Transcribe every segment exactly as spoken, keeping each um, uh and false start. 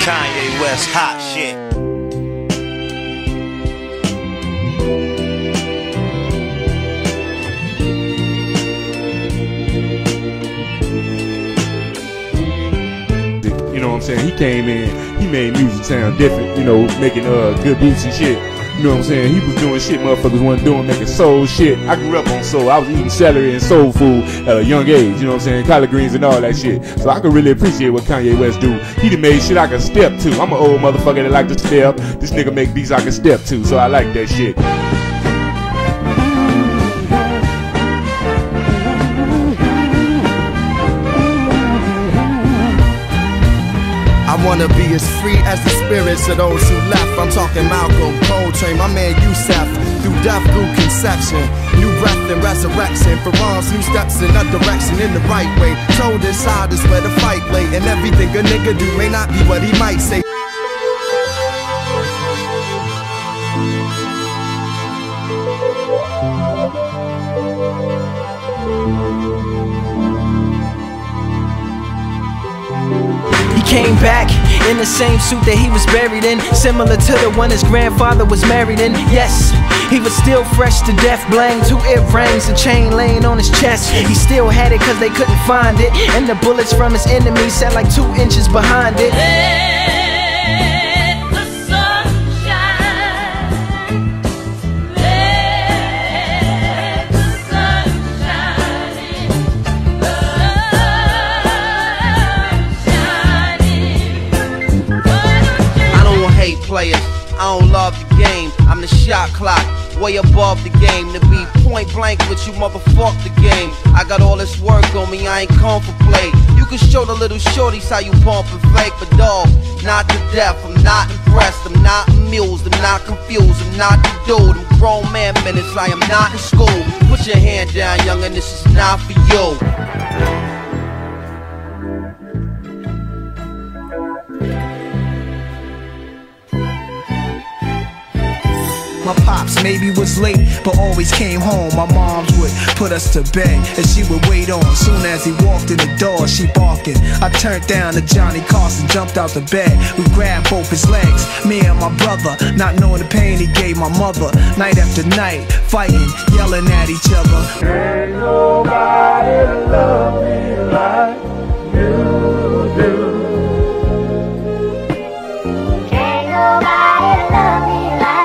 Kanye West hot shit. You know what I'm saying? He came in, he made music sound different, you know, making uh good beats and shit. You know what I'm saying? He was doing shit motherfuckers wasn't doing, making soul shit. I grew up on soul. I was eating celery and soul food at a young age, you know what I'm saying? Collard greens and all that shit. So I could really appreciate what Kanye West do. He done made shit I could step to. I'm an old motherfucker that like to step. This nigga make beats I can step to, so I like that shit. I wanna be as free as the spirits of those who left. I'm talking Malcolm, Coltrane, my man Yusef. Through death, through conception, new breath and resurrection. For wrongs, new steps in a direction, in the right way. Told inside is where the fight lay. And everything a nigga do may not be what he might say. Came back in the same suit that he was buried in, similar to the one his grandfather was married in. Yes, he was still fresh to death, blang two earrings, a chain laying on his chest. He still had it cause they couldn't find it, and the bullets from his enemies sat like two inches behind it. Players, I don't love the game. I'm the shot clock, way above the game. To be point blank with you, motherfuck the game. I got all this work on me, I ain't come for play. You can show the little shorties how you bump and fake, but dog, not to death. I'm not impressed, I'm not amused, I'm not confused, I'm not the dude. I'm grown man minutes, I am not in school. Put your hand down, youngin', this is not for you. My pops maybe was late, but always came home. My moms would put us to bed, and she would wait on. Soon as he walked in the door, she barking. I turned down to Johnny Carson, jumped out the bed. We grabbed both his legs, me and my brother, not knowing the pain he gave my mother. Night after night, fighting, yelling at each other. Ain't nobody love me like you do. Ain't nobody love me.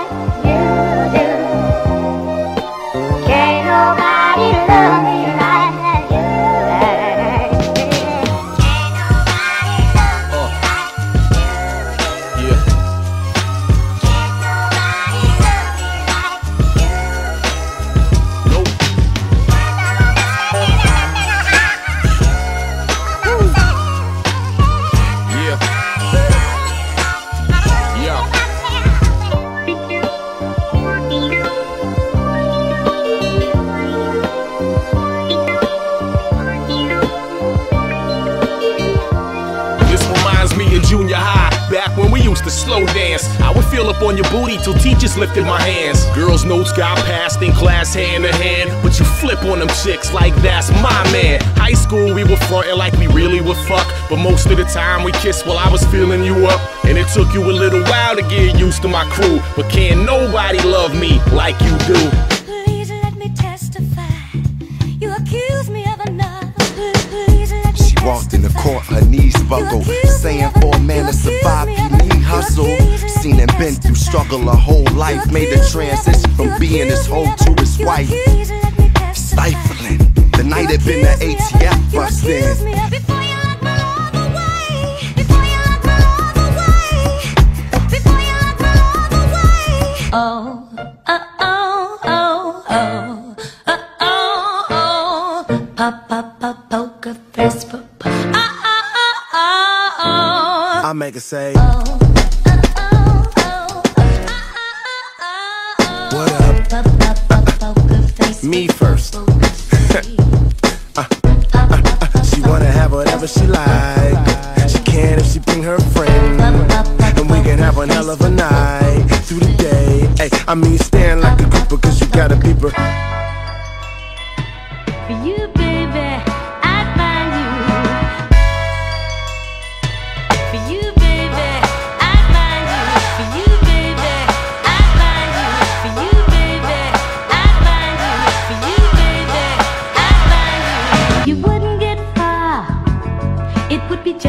Junior high, back when we used to slow dance. I would feel up on your booty till teachers lifted my hands. Girls' notes got passed in class hand to hand, but you flip on them chicks like that's my man. High school we were frontin' like we really would fuck, but most of the time we kissed while I was feeling you up. And it took you a little while to get used to my crew, but can't nobody love me like you do. Please let me testify. You accuse me of another. Please let me She walked in the court, her knees buckled, saying for a man to survive, you need hustle. Seen and been through struggle her whole life, made the transition from being his hoe to his wife. Stifling, the night had been the A T F bust in. Oh, oh, oh, oh, oh, oh, oh, oh, pop, pop, pop, poker face, pop, pop, oh, oh, oh, oh, oh. I make her say, oh, oh, oh, oh, oh, what up? pop, pop, pop, poker face, Me first. uh, uh, uh, she wanna have whatever she like. She can if she bring her friend, and we can have one hell of a night through the day. Hey, I mean stand like a grouper, cause you gotta be her. For you, baby, I find you. For you, baby,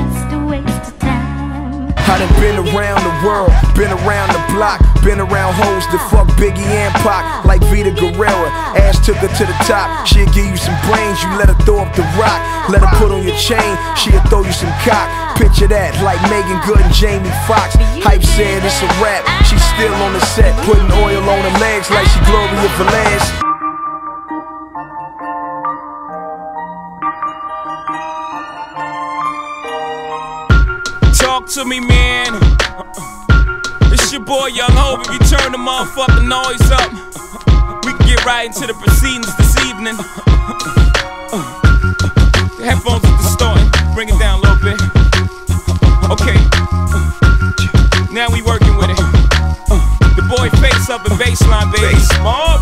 just a waste of time. I done been around the world, been around the block, been around hoes that fuck Biggie and Pac, like Vita Guerrera. Ash took her to the top, she'll give you some brains, you let her throw up the rock. Let her put on your chain, she'll throw you some cock. Picture that, like Megan Good and Jamie Foxx. Hype said it's a rap, she's still on the set, putting oil on her legs like she Gloria Velez. Talk to me, man. It's your boy Young Hope. If you turn the motherfucking noise up, we can get right into the proceedings this evening. The headphones are distorting. Bring it down a little bit. Okay. Now we working with it. The boy Face up and baseline, baby. Mob.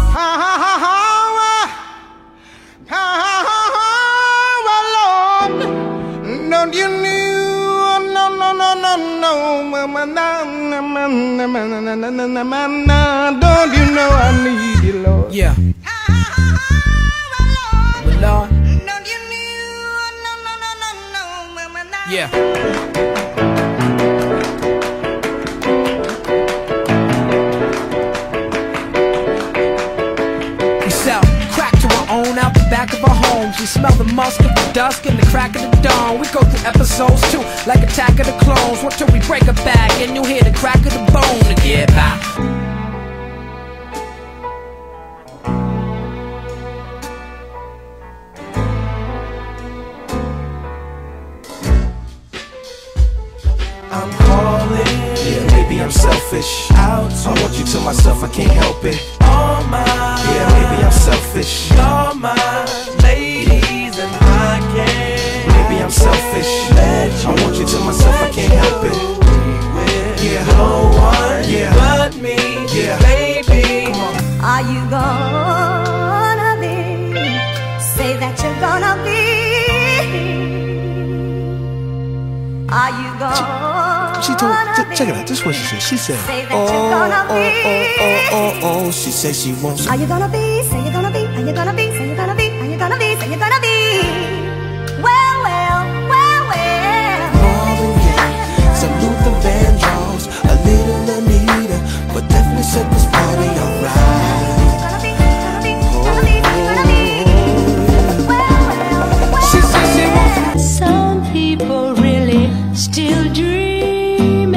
Don't you know? No, no, no, no, no, mama, na, na, na, na, na, na, na, na, na, don't you know I need you, Lord? Yeah. But Lord, don't you know? No, no, no, no, no, mama, na. Yeah. We sell crack to our own out the back of our homes. We smell the musk of the dusk and the crack of the dawn. We go through episodes too, like Attack of the Clones. What till we break a back and you hear the crack of the bone and get back. I'm calling. Yeah, maybe I'm selfish. Out. I want you to myself, I can't help it. All mine. Yeah, maybe I'm selfish. All mine. Ladies and I can't. Maybe I'm selfish. I want you to myself, I can't help it. Yeah, no one. Yeah, but me. Yeah, baby. Come on. Are you gonna be? Say that you're gonna be. Are you gonna She told, be? check it out, this is what she said. She said, Say that oh, you're gonna oh, be. oh, oh, oh, oh. She said she wants. Are you gonna be? Say you're gonna be. Are you gonna be? Say you're gonna be. Are you gonna be? Say you're gonna be. Well, well, well, well. Marvin Gaye, some Luther Vandross, a little Anita, but definitely set this party alright. Some people really still dreaming.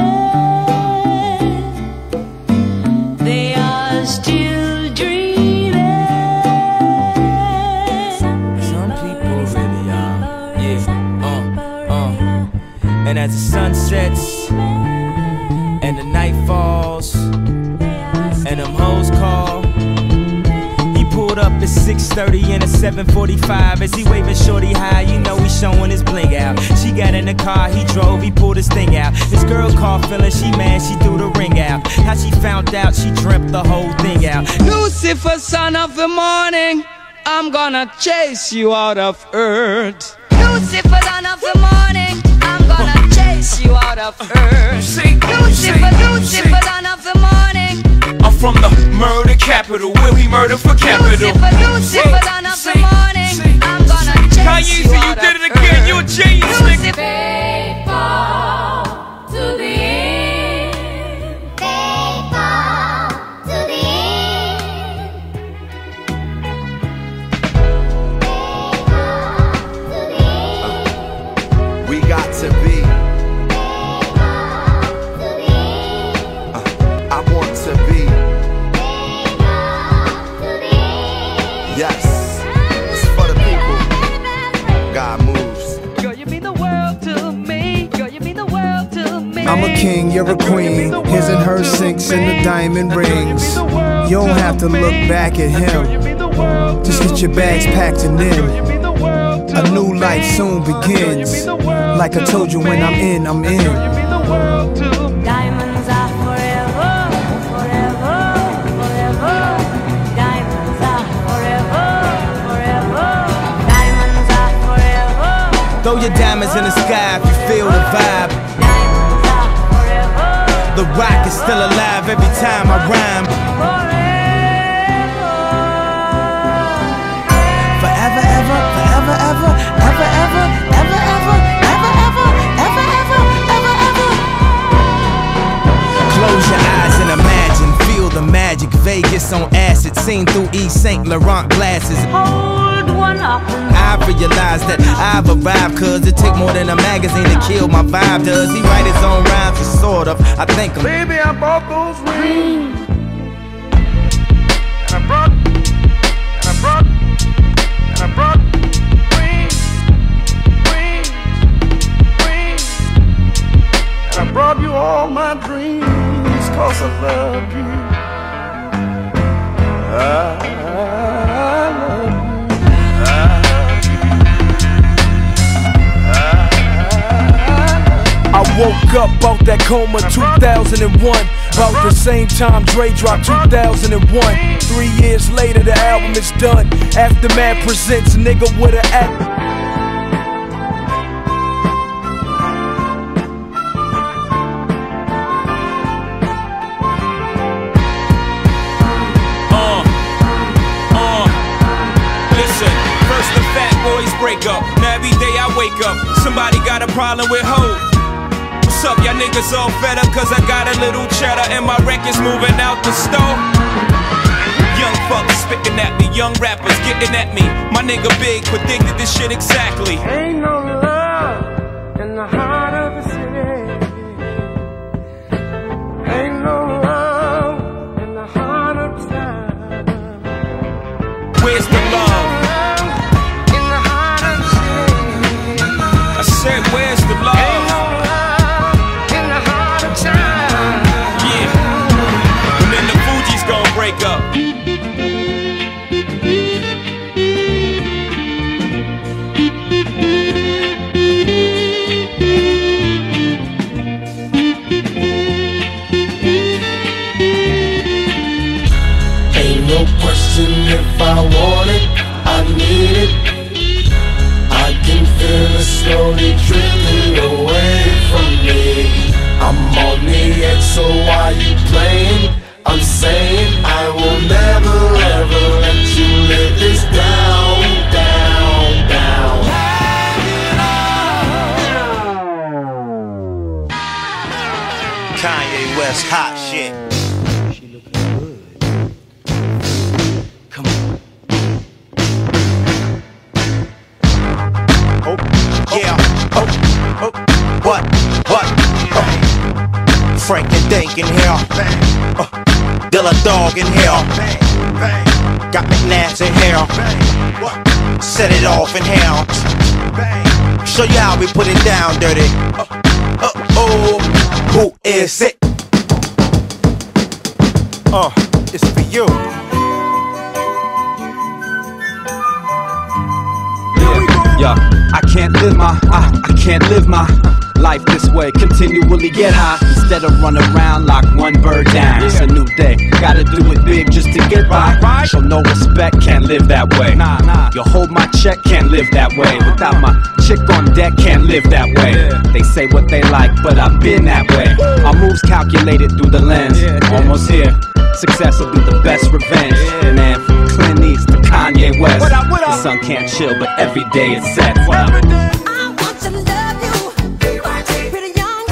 They are still dreaming. Some people really are. Yeah, uh, uh. And as the sun sets and the night falls and them hoes call, he pulled up at six thirty and a seven forty-five. As he waving shorty high, you know he showing his bling out. She got in the car, he drove, he pulled his thing out. His girl called feeling she mad, she threw the ring out. How she found out, she dreamt the whole thing out. Lucifer, son of the morning, I'm gonna chase you out of earth. Lucifer, son of the morning, I'm gonna chase you out of earth. Lucifer, Lucifer, son of the morning, I'm from the murder capital, where we murder for capital. Lucifer, Lucifer, son of the morning, I'm gonna chase Kanye, you so you out did of it again, earth. you a genius, nigga. Faithful to the end. Faithful to the end. Faithful to the end. We got to be. Faithful to the end. Uh, I want to be. Faithful to the end. Yes, it's for the people. God moves. Girl, you mean the world to me. Girl, you mean the world to me. I'm a king, you're a queen. His and her sinks in the diamond rings. You don't have to look back at him. Just get your bags packed and in. A new life soon begins. Like I told you, when I'm in, I'm in. Diamonds are forever, forever, forever. Diamonds are forever, forever. Diamonds are forever. Throw your diamonds in the sky if you feel the vibe. Diamonds are forever. The rock is still alive every time I rhyme. Forever, ever, forever, ever, ever, ever, ever, ever, ever, ever, ever, seen through East Saint Laurent glasses. Hold one up. I realized that I've arrived, cause it take more than a magazine to kill my vibe. Does he write his own rhymes? Or sort of. I think him. Baby, I bought those rings. And I brought, and I brought, and I brought rings, rings, rings. And I brought you all my dreams, cause I love you. I I woke up out that coma two thousand one. About the same time Dre dropped two thousand one. Three years later the album is done. Aftermath presents nigga with an act. Uh, uh, listen, first the fat boys break up. Now every day I wake up, somebody got a problem with hope. What's up, y'all niggas all fed up cause I got a little cheddar and my records moving out the store? Young fuckers spitting at me, young rappers getting at me. My nigga Big predicted this shit exactly. Ain't no love in the heart of the city. Ain't no love in the heart of town. Where's the love? In the heart of the city. I said, where's the love? Ain't no love in the heart of town. Yeah. And then the Fugees gon' break up. Ain't no question if I want it, I need it. I can feel it slowly drifting away from me. I'm on the edge, so why you playing? I'm saying I will never ever let you live this down, down, down. Kanye West hot shit. Yeah, oh, oh, what, what, oh. Frank and Dank in here, uh, Dilla Dog in here, got McNass in here, set it off in here, show you how we put it down dirty, uh, uh, oh, who is it? Uh, it's for you. Yeah, I can't live my, I, I can't live my life this way, continually get high instead of run around like one bird down. It's a new day, gotta do it big just to get by. Show no respect, can't live that way. Nah, nah. You hold my check, can't live that way. Without my chick on deck, can't live that way. They say what they like, but I've been that way. My moves calculated through the lens, almost here. Success will be the best revenge. Man, from Clint East to Kanye West, the sun can't chill, but every day it's set. What up? I want to love you, pretty young.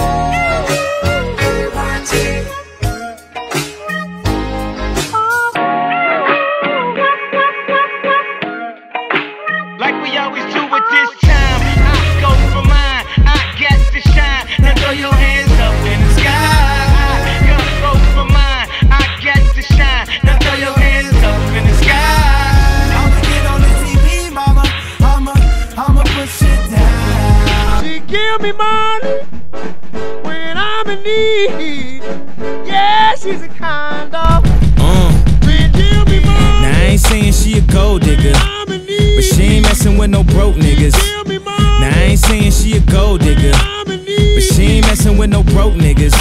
Like we always do at this time, I go for mine, I got to shine. Now throw your hands up in the sky. I go for mine, I got to shine. Now throw your hands up in the sky. I'ma get on the T V, mama. I'ma, I'ma push it down. She give me money when I'm in need. Yeah, she's a kind of. Uh. She give me money. Now I ain't saying she a gold digger, I'm in need. but she ain't messing with no broke niggas. Give me money. Now I ain't saying she a gold digger, I'm in need. but she ain't messing with no broke niggas.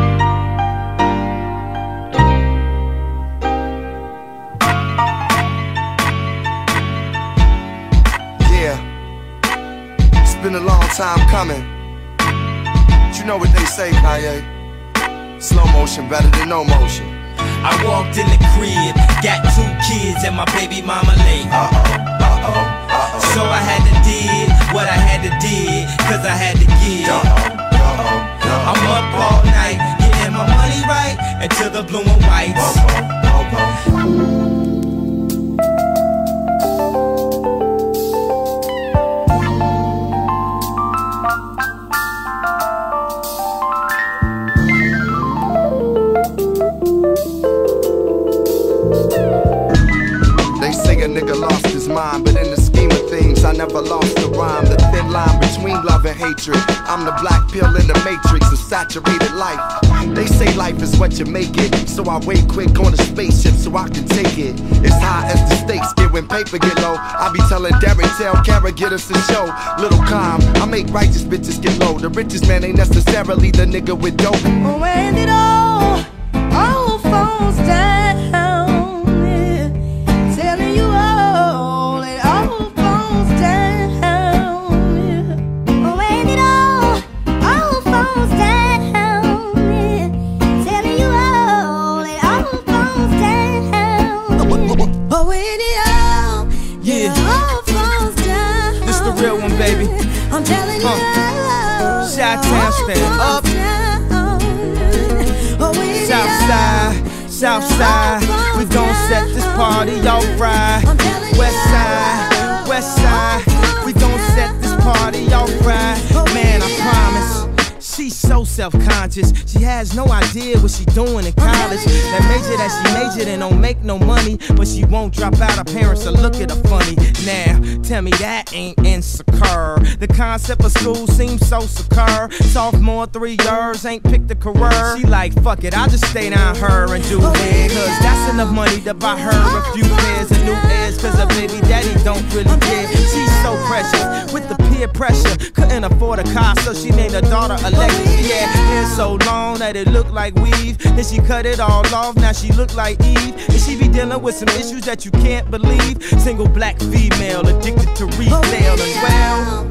Yeah, it's been a long time coming. But you know what they say, Kanye? Slow motion better than no motion. I walked in the crib, got two kids and my baby mama late. Uh-oh, uh-oh, uh-oh. So I had to did what I had to did, cause I had to give. Uh-oh, uh-oh, uh-oh. I'm up all night, getting my money right, until the blue and whites. Uh-oh, uh-oh. nigga lost his mind. But in the scheme of things, I never lost the rhyme. The thin line between love and hatred. I'm the black pill in the matrix of saturated life. They say life is what you make it, so I wait quick on a spaceship so I can take it. It's high as the stakes get when paper get low. I be telling Derek, tell Kara, get us a show. Little calm, I make righteous bitches get low. The richest man ain't necessarily the nigga with dope. When it all, all falls down, yeah. Telling you all, it all falls down, yeah. When it all, all falls down, yeah. Telling you all, it all falls down, yeah. Oh, when it all, Yeah. it all falls down. This the real one, baby. I'm telling you all, Chi-Town stand up. Southside, Southside, we gon' set this party off right. Westside, Westside, we gon' set this party off right. Man, I promise. She's so self-conscious, she has no idea what she doing in college. That major that she majored in don't make no money, but she won't drop out, her parents will look at her funny. Now, tell me that ain't insecure. The concept of school seems so secure. Sophomore, three years, ain't picked a career. She like, fuck it, I'll just stay down her and do it. Cause that's enough money to buy her a few pairs of new ears. Cause her baby daddy don't really care. She's so precious, with the peer pressure. Couldn't afford a car, so she named her daughter Alexis. She had hair so long that it looked like weave. Then she cut it all off, now she look like Eve. And she be dealing with some issues that you can't believe. Single black female, addicted to retail and well,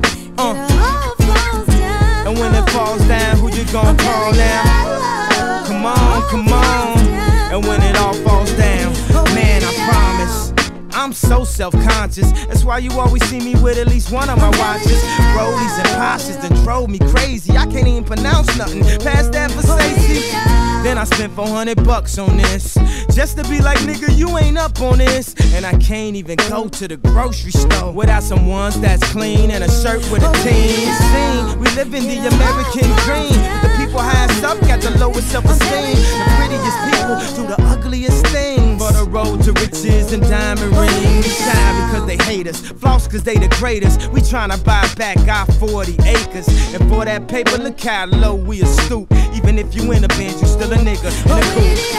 uh. And when it falls down, who you gon' call now? Come on, come on. And when it all falls down, man, I promise I'm so self-conscious. That's why you always see me with at least one of my watches. Rollies and Porsches done drove me crazy. I can't even pronounce nothing past that for Stacey. Then I spent four hundred bucks on this, just to be like, nigga, you ain't up on this. And I can't even go to the grocery store without some ones that's clean and a shirt with a team. See, we live in the American dream. The people highest up got the lowest self-esteem. The prettiest people do the ugliest things. For the road to riches and diamond rings. We shine because they hate us, floss cause they the greatest. We tryna buy back our forty acres. And for that paper, look how low we a stoop. Even if you in a Benz, you still a nigga in a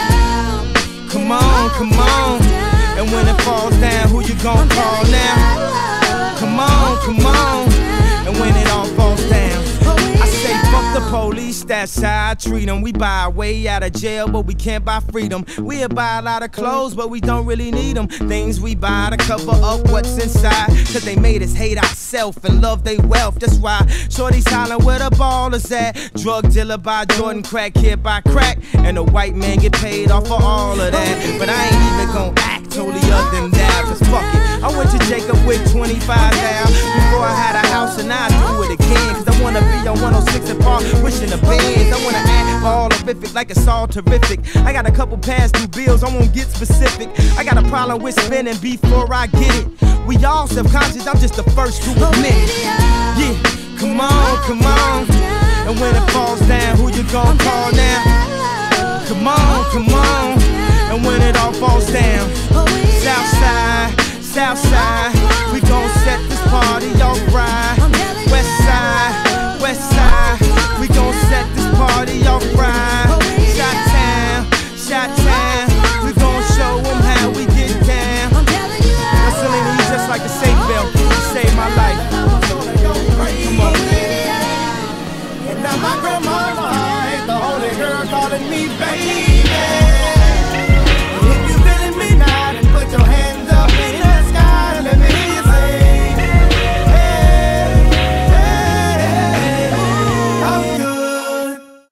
coupe. Come on, come on. And when it falls down, who you gon' call now? Come on, come on. And when it all falls down, I say fuck the police, that's how I treat them. We buy our way out of jail, but we can't buy freedom. We'll buy a lot of clothes, but we don't really need them. Things we buy to cover up what's inside, cause they made us hate ourselves and love they wealth. That's why shorty's hollering where the ball is at. Drug dealer by Jordan, crack kid by crack, and the white man get paid off for all of that. But I ain't even gon' act totally other than that, cause fuck it, I went to Jacob with twenty-five thousand before I had a house, and I do it again. Cause I wanna be on one oh six and Park, wishing the bands. I wanna act all horrific like it's all terrific. I got a couple past due bills, I won't get specific. I got a problem with spending before I get it. We all self-conscious, I'm just the first to admit it. Yeah, come on, come on. And when it falls down, who you gon' call now? Come on, come on. And when it all falls down, Southside, Southside, we gon' set this party off right. Westside, Westside, we gon' set this party off right. Chi-Town, Chi-Town, we gon' show them how we get down. Now Selena, you just like a safe belt, you saved my life. Come on. And now my grandma's right, the only girl calling me baby.